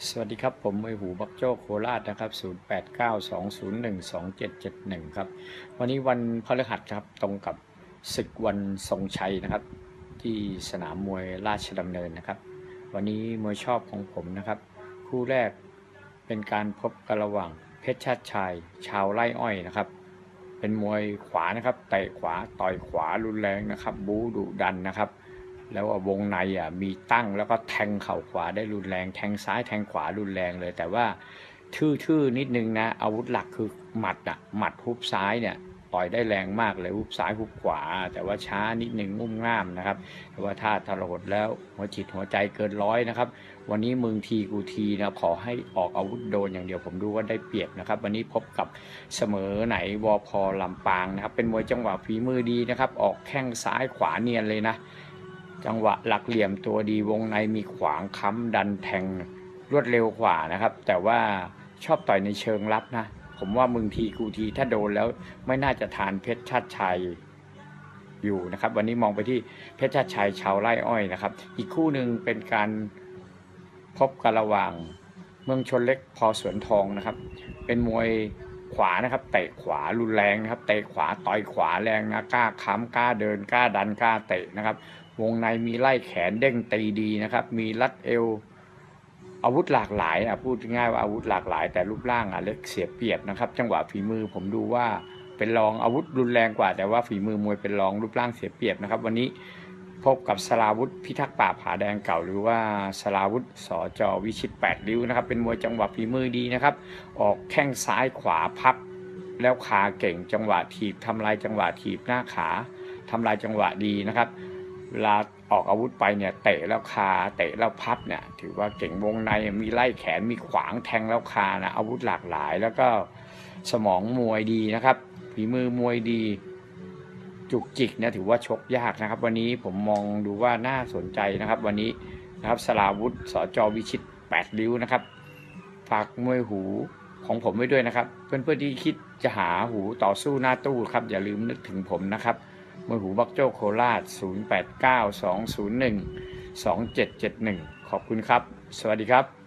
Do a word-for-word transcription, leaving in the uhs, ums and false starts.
สวัสดีครับผมมวยหูบักโจ้โคราชนะครับศูนย์ แปด เก้า สอง ศูนย์ หนึ่ง สอง เจ็ด เจ็ด หนึ่งครับวันนี้วันพฤหัสครับตรงกับศึกวันทรงชัยนะครับที่สนามมวยราชดำเนินนะครับวันนี้มวยชอบของผมนะครับคู่แรกเป็นการพบกันระหว่างเพชรชาติชายชาวไร่อ้อยนะครับเป็นมวยขวานะครับเตะขวาต่อยขวารุนแรงนะครับบู๊ดุดันนะครับแล้ววงในอ่ะมีตั้งแล้วก็แทงเข่าขวาได้รุนแรงแทงซ้ายแทงขวารุนแรงเลยแต่ว่าทื่อๆนิดนึงนะอาวุธหลักคือหมัดอ่ะหมัดฮุบซ้ายเนี่ยต่อยได้แรงมากเลยฮุบซ้ายฮุบขวาแต่ว่าช้านิดนึงงุ่มง่ามนะครับแต่ว่าถ้าทรหดแล้วหัวจิตหัวใจเกินร้อยนะครับวันนี้มึงทีกูทีนะขอให้ออกอาวุธโดนอย่างเดียวผมดูว่าได้เปรียบนะครับวันนี้พบกับเสมอไหนวพลำปางนะครับเป็นมวยจังหวะฝีมือดีนะครับออกแข้งซ้ายขวาเนียนเลยนะจังหวะหลักเหลี่ยมตัวดีวงในมีขวางค้ำดันแทงรวดเร็วกว่านะครับแต่ว่าชอบต่อยในเชิงรับนะผมว่ามึงทีกูทีถ้าโดนแล้วไม่น่าจะทานเพชรชาติชัยอยู่นะครับวันนี้มองไปที่เพชรชาติชัยชาวไร่อ้อยนะครับอีกคู่หนึ่งเป็นการพบกันระหว่างเมืองชนเล็กพอสวนทองนะครับเป็นมวยขวานะครับเตะขวารุนแรงนะครับเตะขวาต่อยขวาแรงนะกล้าค้ำกล้าเดินกล้าดันกล้าเตะนะครับวงในมีไล่แขนเด้งตีดีนะครับมีรัดเอวอาวุธหลากหลายอ่ะพูดง่ายว่าอาวุธหลากหลายแต่รูปร่างอ่ะเล็กเสียเปรียบนะครับจังหวะฝีมือผมดูว่าเป็นรองอาวุธรุนแรงกว่าแต่ว่าฝีมือมวยเป็นรองรูปร่างเสียเปรียบนะครับวันนี้พบกับสราวุธพิทักษ์ป่าผาแดงเก่าหรือว่าสราวุธสจวิชิตแปดริ้วนะครับเป็นมวยจังหวะฝีมือดีนะครับออกแข้งซ้ายขวาพับแล้วขาเก่งจังหวะถีบทำลายจังหวะถีบหน้าขาทำลายจังหวะดีนะครับเวลาออกอาวุธไปเนี่ยเตะแล้วคาเตะแล้วพับเนี่ยถือว่าเก่งวงในมีไล่แขนมีขวางแทงแล้วคานะอาวุธหลากหลายแล้วก็สมองมวยดีนะครับฝีมือมวยดีจุกจิกเนี่ยถือว่าชกยากนะครับวันนี้ผมมองดูว่าน่าสนใจนะครับวันนี้นะครับสราวุธสจวิชิตแปดริ้วนะครับฝากมวยหูของผมไว้ด้วยนะครับเพื่อนๆที่คิดจะหาหูต่อสู้หน้าตู้ครับอย่าลืมนึกถึงผมนะครับมวยหูบักโจ้โคราชศูนย์ แปด เก้า สอง ศูนย์ หนึ่ง สอง เจ็ด เจ็ด หนึ่งขอบคุณครับสวัสดีครับ